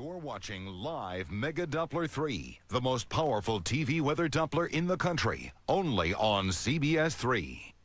You're watching live Mega Doppler 3, the most powerful TV weather Doppler in the country, only on CBS 3.